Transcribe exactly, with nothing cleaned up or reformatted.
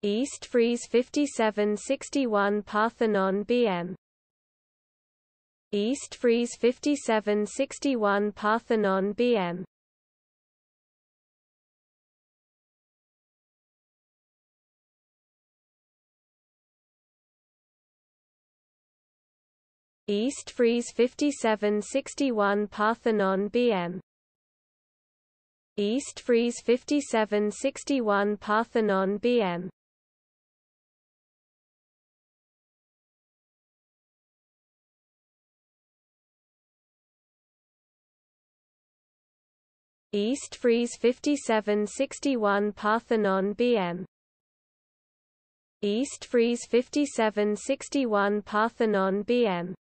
East Frieze fifty-seven sixty-one Parthenon B M. East Frieze fifty-seven sixty-one Parthenon B M. East Frieze fifty-seven sixty-one Parthenon B M. East Frieze fifty-seven sixty-one Parthenon B M. East Frieze fifty-seven sixty-one Parthenon B M. East Frieze fifty-seven sixty-one Parthenon B M.